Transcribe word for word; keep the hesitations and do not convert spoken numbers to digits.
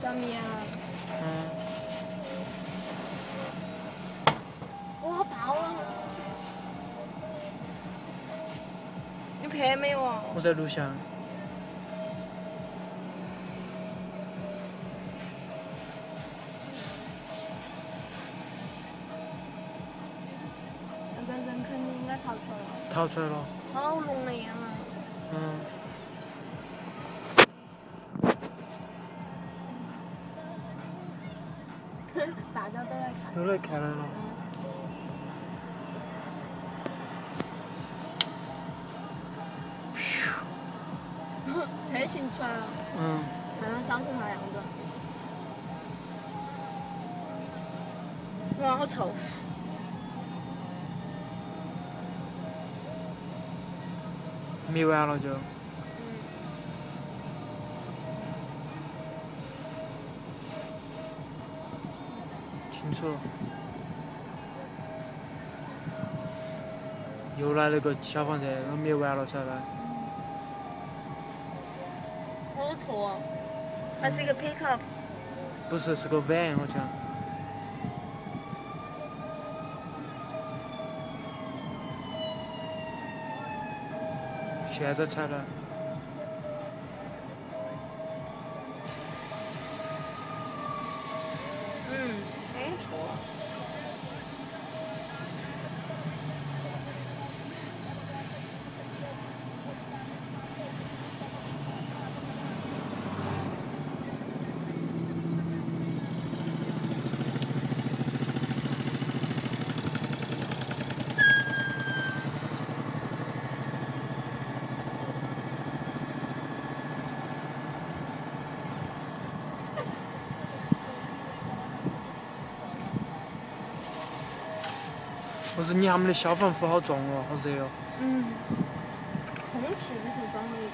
叫咩啊？ 嗯。 哇，爆了！你拍没有啊？ 我在录像。 那个人肯定应该逃出来了。 逃出来了。 好浓的烟啊！ 嗯。 大家都来看。 都来看来了。 车行出来了。 嗯。 看他烧成啥样子。哇，好臭！ 灭完了就。清楚。又来了个消防车，我灭完了才来。 好臭啊！还是一个 pickup。 不是，是个 van 好像。现在才来。 嗯，没错。 不是你他们的消防服好重哦，好热哦。 嗯，空气里头装了一